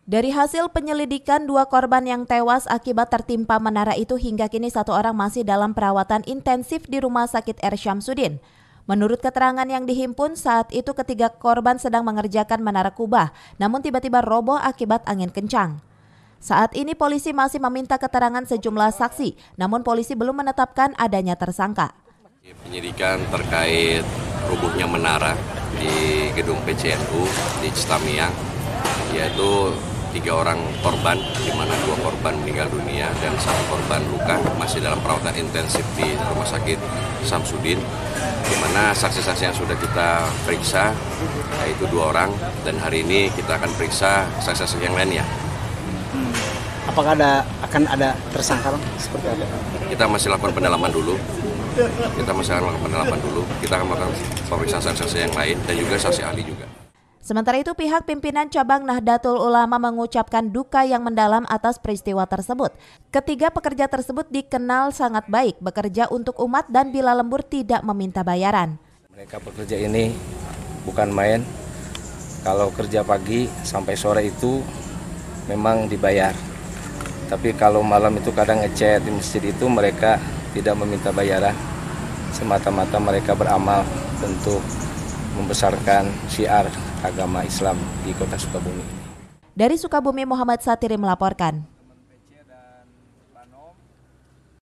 Dari hasil penyelidikan, 2 korban yang tewas akibat tertimpa menara itu hingga kini 1 orang masih dalam perawatan intensif di Rumah Sakit R. Syamsuddin. Menurut keterangan yang dihimpun, saat itu ketiga korban sedang mengerjakan menara kubah, namun tiba-tiba roboh akibat angin kencang. Saat ini polisi masih meminta keterangan sejumlah saksi, namun polisi belum menetapkan adanya tersangka. Penyidikan terkait rubuhnya menara di gedung PCNU di Citamiang, yaitu 3 orang korban, di mana 2 korban meninggal dunia dan 1 korban luka masih dalam perawatan intensif di Rumah Sakit Syamsuddin, di mana saksi-saksi yang sudah kita periksa yaitu 2 orang, dan hari ini kita akan periksa saksi-saksi yang lainnya. Apakah akan ada tersangka, Bang? Seperti apa? Kita masih lakukan pendalaman dulu. Kita akan melakukan pemeriksaan saksi-saksi yang lain dan juga saksi ahli juga. Sementara itu, pihak pimpinan cabang Nahdlatul Ulama mengucapkan duka yang mendalam atas peristiwa tersebut. Ketiga pekerja tersebut dikenal sangat baik, bekerja untuk umat dan bila lembur tidak meminta bayaran. Mereka bekerja ini bukan main. Kalau kerja pagi sampai sore itu memang dibayar. Tapi kalau malam itu kadang ngechat di masjid itu mereka tidak meminta bayaran. Semata-mata mereka beramal untuk membesarkan syiar agama Islam di Kota Sukabumi. Dari Sukabumi, Muhammad Satiri melaporkan.